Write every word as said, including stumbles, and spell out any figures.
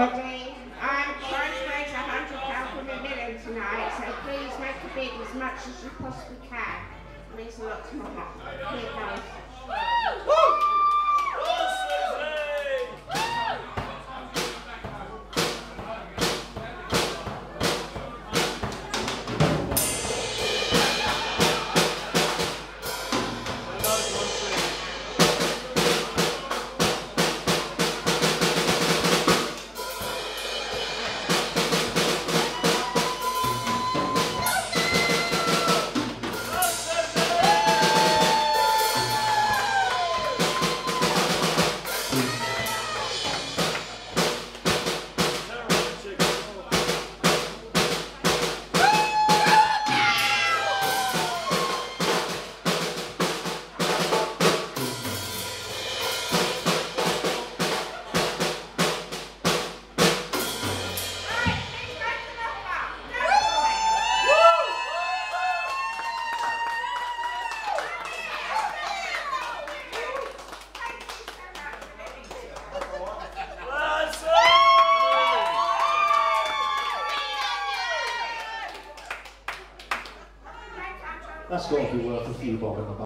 everybody. I'm trying to raise a hundred pounds from a million tonight, so please make a bid as much as you possibly can. It means a lot to my heart. Here it goes. That's got to be worth a few bob in the